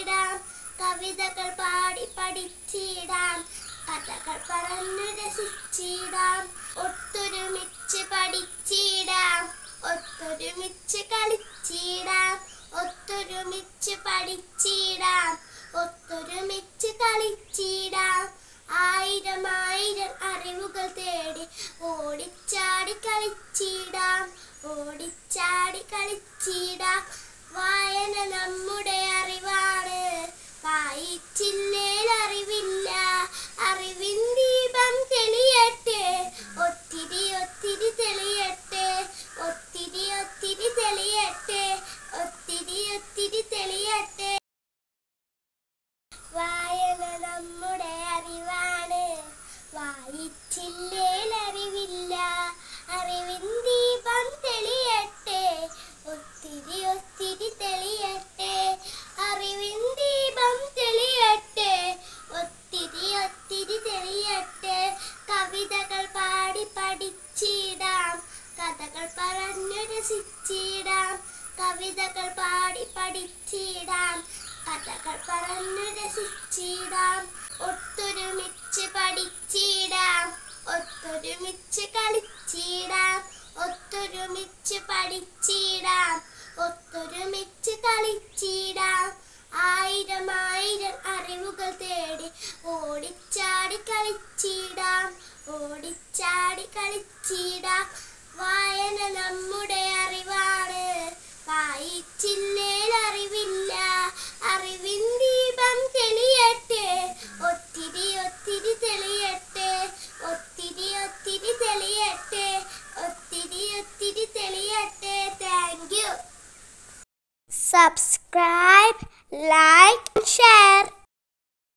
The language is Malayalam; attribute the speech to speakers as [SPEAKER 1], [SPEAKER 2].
[SPEAKER 1] പഠിച്ചിടാം, കവിതകൾ പാടി പഠിച്ചിടാം, കഥകൾ പറഞ്ഞു രസിച്ചിടാം, ഒത്തൊരുമിച്ച് പഠിച്ചിടാം, ഒത്തൊരുമിച്ച് കളിച്ചിടാം, ഒത്തൊരുമിച്ച് പഠിച്ചിടാം, ഒത്തൊരുമിച്ച് കളിച്ചിടാം. ആയിരം ആയിരം അറിവുകൾ തേടി ഓടിച്ചാടി കളിച്ചിടാം, ഓടിച്ചാടി കളിച്ചിടാം. വായന നമ്മുടെ അറിവാണ്, വായിച്ചില്ലേൽ അറിവില്ല. അറിവിൻ ദീപം തെളിയട്ടെ, ഒത്തിരി ഒത്തിരി തെളിയട്ടെ, ഒത്തിരി ഒത്തിരി തെളിയട്ടെ, ഒത്തിരി ഒത്തിരി തെളിയട്ടെ. വായന നമ്മുടെ അറിവാണ്, വായിച്ചില്ലേൽ അറിവില്ല. അറിവിൻ ദീപം തെളിയട്ടെ, ഒത്തിരി ഒത്തിരി തെളിയട്ടെ, അറിവിൻ ദീപം തെളിയട്ടെ, ഒത്തിരി ഒത്തിരി തെളിയട്ടെ. കവിതകൾ പാടി പഠിച്ചിടാം, കഥകൾ പറഞ്ഞു രസിച്ചിടാം, കവിതകൾ പാടി പഠിച്ചിടാം, കഥകൾ പറഞ്ഞു രസിച്ചിടാം, ഒത്തൊരുമിച്ച് പഠിച്ചിടാം, ഒത്തൊരുമിച്ച് കളിച്ചിടാം, ഒത്തൊരുമിച്ച് പഠിച്ചിടാം, ഒത്തൊരുമിച്ച് കളിച്ചിടാം. ആയിരം ആയിരം അറിവുകൾ തേടി ഓടിച്ചാടി കളിച്ചിടാം, ഓടിച്ചാടി കളിച്ചിടാം. വായന നമ്മുടെ അറിവാണ്, വായിച്ചില്ലേൽ അറിവില്ല. അറിവിൻ ദീപം തെളിയട്ടെ, ഒത്തിരി ഒത്തിരി തെളിയട്ടെ, ഒത്തിരി ഒത്തിരി തെളിയട്ടെ, ഒത്തിരി ഒത്തിരി തെളിയട്ടെ. Thank you. Subscribe, like, share.